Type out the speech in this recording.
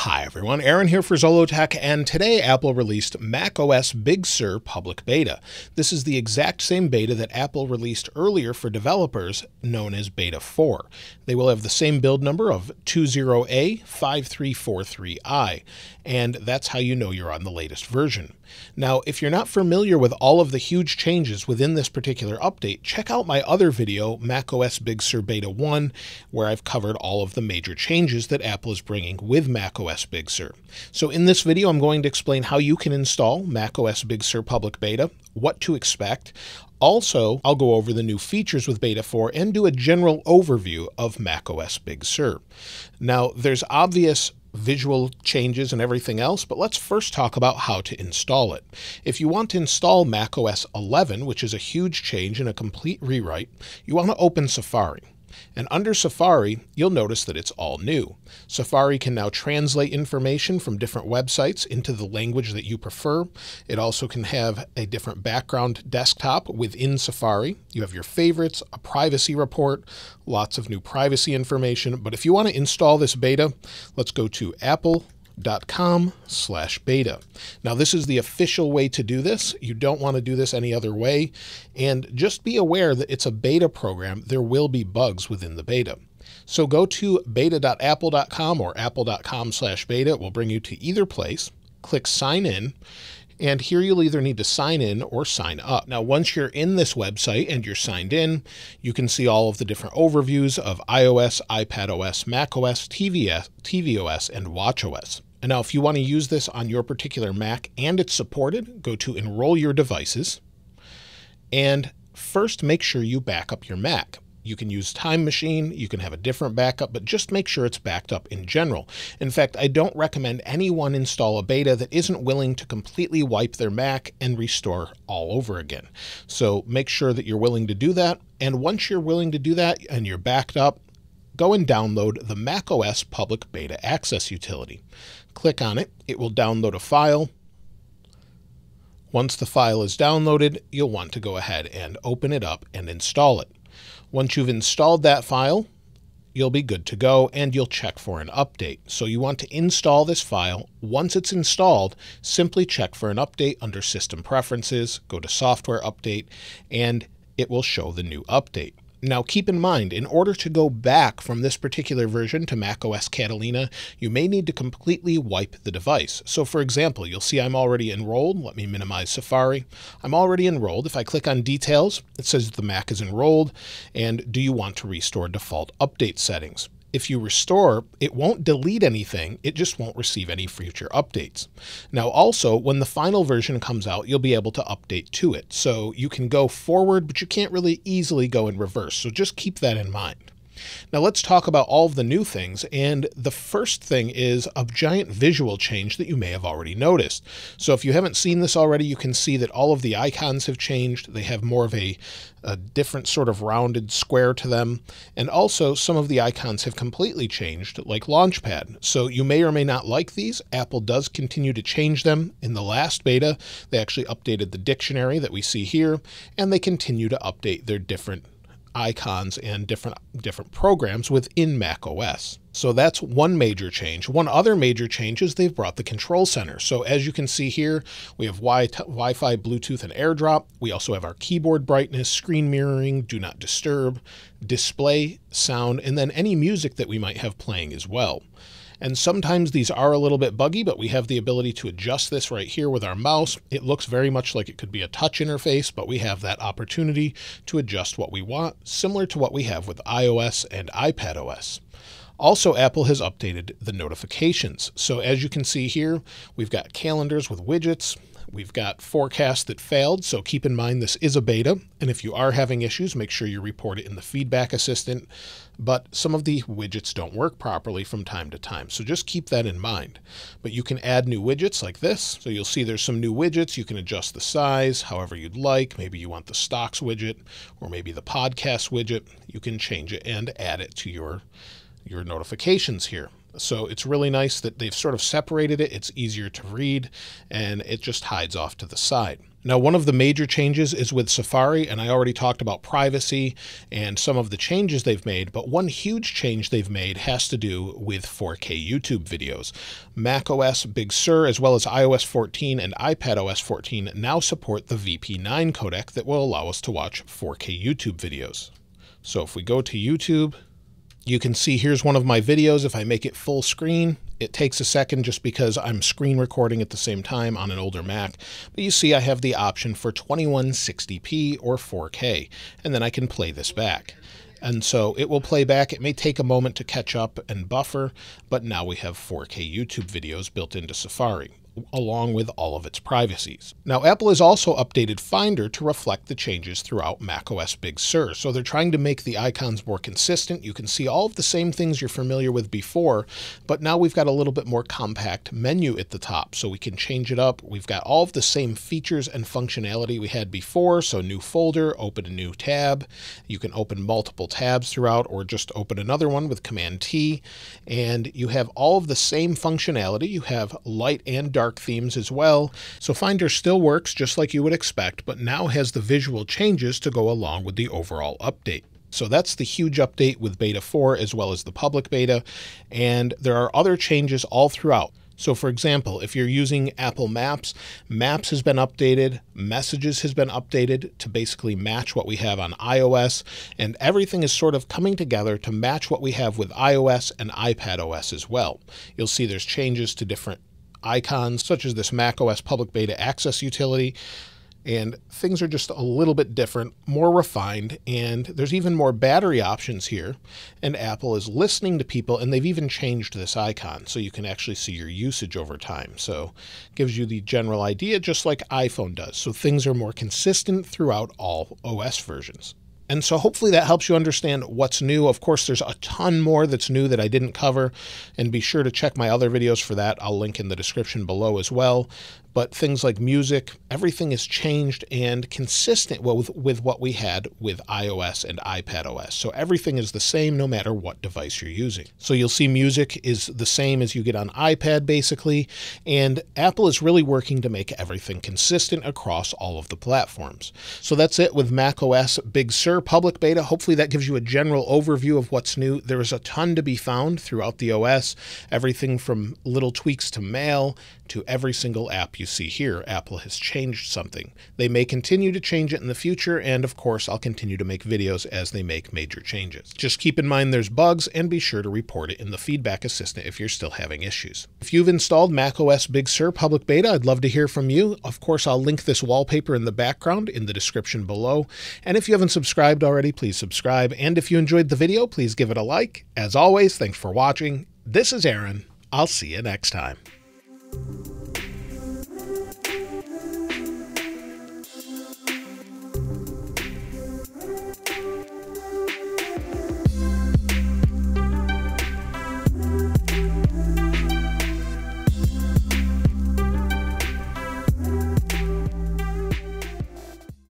Hi everyone, Aaron here for Zollotech, and today Apple released macOS Big Sur Public Beta. This is the exact same beta that Apple released earlier for developers, known as Beta 4. They will have the same build number of 20A5343I, and that's how you know you're on the latest version. Now, if you're not familiar with all of the huge changes within this particular update, check out my other video, macOS Big Sur Beta 1, where I've covered all of the major changes that Apple is bringing with macOS Big Sur. So in this video, I'm going to explain how you can install macOS Big Sur Public Beta, what to expect. Also, I'll go over the new features with Beta 4 and do a general overview of macOS Big Sur. Now, there's obvious visual changes and everything else, but let's first talk about how to install it. If you want to install macOS 11, which is a huge change and a complete rewrite, you want to open Safari. And under Safari, you'll notice that it's all new. Safari can now translate information from different websites into the language that you prefer. It also can have a different background desktop within Safari. You have your favorites, a privacy report, lots of new privacy information. But if you want to install this beta, let's go to apple.com/beta. Now, this is the official way to do this. You don't want to do this any other way. And just be aware that it's a beta program. There will be bugs within the beta. So go to beta.apple.com or apple.com/beta. It will bring you to either place. Click sign in. And here you'll either need to sign in or sign up. Now, once you're in this website and you're signed in, you can see all of the different overviews of iOS, iPadOS, macOS, tvOS, and watchOS. And now if you want to use this on your particular Mac and it's supported, go to Enroll Your Devices. And first make sure you back up your Mac. You can use Time Machine, you can have a different backup, but just make sure it's backed up in general. In fact, I don't recommend anyone install a beta that isn't willing to completely wipe their Mac and restore all over again. So make sure that you're willing to do that. And once you're willing to do that and you're backed up, go and download the macOS Public Beta Access utility. Click on it, it will download a file. Once the file is downloaded, you'll want to go ahead and open it up and install it. Once you've installed that file, you'll be good to go and you'll check for an update. So you want to install this file. Once it's installed, simply check for an update under System Preferences, go to Software Update, and it will show the new update. Now keep in mind, in order to go back from this particular version to macOS Catalina, you may need to completely wipe the device. So for example, you'll see I'm already enrolled. Let me minimize Safari. I'm already enrolled. If I click on Details, it says the Mac is enrolled, and do you want to restore default update settings? If you restore, it won't delete anything, it just won't receive any future updates. Now also, when the final version comes out, you'll be able to update to it. So you can go forward, but you can't really easily go in reverse. So just keep that in mind. Now let's talk about all of the new things, and the first thing is a giant visual change that you may have already noticed. So if you haven't seen this already, you can see that all of the icons have changed. They have more of a different sort of rounded square to them, and also some of the icons have completely changed, like Launchpad. So you may or may not like these. Apple does continue to change them. In the last beta, they actually updated the dictionary that we see here, and they continue to update their different icons and different programs within macOS. So that's one major change. One other major change is they've brought the control center. So as you can see here, we have Wi-Fi, Bluetooth, and AirDrop. We also have our keyboard brightness, screen mirroring, do not disturb, display, sound, and then any music that we might have playing as well. And sometimes these are a little bit buggy, but we have the ability to adjust this right here with our mouse. It looks very much like it could be a touch interface, but we have that opportunity to adjust what we want, similar to what we have with iOS and iPadOS. Also, Apple has updated the notifications. So as you can see here, we've got calendars with widgets. We've got forecasts that failed, so keep in mind this is a beta, and if you are having issues, make sure you report it in the Feedback Assistant. But some of the widgets don't work properly from time to time, so just keep that in mind. But you can add new widgets like this. So you'll see there's some new widgets. You can adjust the size however you'd like. Maybe you want the Stocks widget or maybe the Podcast widget. You can change it and add it to your notifications here. So it's really nice that they've sort of separated it. It's easier to read, and it just hides off to the side. Now, one of the major changes is with Safari, and I already talked about privacy and some of the changes they've made, but one huge change they've made has to do with 4K YouTube videos. macOS Big Sur, as well as iOS 14 and iPadOS 14 now support the VP9 codec that will allow us to watch 4K YouTube videos. So if we go to YouTube, you can see here's one of my videos. If I make it full screen, it takes a second just because I'm screen recording at the same time on an older Mac. But you see I have the option for 2160p or 4K, and then I can play this back. And so it will play back. It may take a moment to catch up and buffer, but now we have 4K YouTube videos built into Safari, along with all of its privacies. Now, Apple has also updated Finder to reflect the changes throughout macOS Big Sur. So they're trying to make the icons more consistent. You can see all of the same things you're familiar with before, but now we've got a little bit more compact menu at the top, so we can change it up. We've got all of the same features and functionality we had before. So new folder, open a new tab. You can open multiple tabs throughout, or just open another one with Command T. And you have all of the same functionality. You have light and dark themes as well. So Finder still works just like you would expect, but now has the visual changes to go along with the overall update. So that's the huge update with Beta 4 as well as the public beta. And there are other changes all throughout. So for example, if you're using Apple Maps, Maps has been updated, Messages has been updated to basically match what we have on iOS, and everything is sort of coming together to match what we have with iOS and iPadOS as well. You'll see there's changes to different icons, such as this macOS public beta access utility, and things are just a little bit different, more refined, and there's even more battery options here, and Apple is listening to people, and they've even changed this icon so you can actually see your usage over time. So it gives you the general idea, just like iPhone does. So things are more consistent throughout all OS versions. And so hopefully that helps you understand what's new. Of course, there's a ton more that's new that I didn't cover, and be sure to check my other videos for that. I'll link in the description below as well. But things like music, everything is changed and consistent with what we had with iOS and iPadOS. So everything is the same no matter what device you're using. So you'll see music is the same as you get on iPad basically, and Apple is really working to make everything consistent across all of the platforms. So that's it with macOS Big Sur public beta. Hopefully that gives you a general overview of what's new. There is a ton to be found throughout the OS, everything from little tweaks to Mail to every single app you see here. Apple has changed something. They may continue to change it in the future, and of course I'll continue to make videos as they make major changes. Just keep in mind there's bugs, and be sure to report it in the Feedback Assistant if you're still having issues. If you've installed macOS Big Sur public beta, I'd love to hear from you. Of course, I'll link this wallpaper in the background in the description below. And if you haven't subscribed already, please subscribe. And if you enjoyed the video, please give it a like. As always, thanks for watching. This is Aaron. I'll see you next time.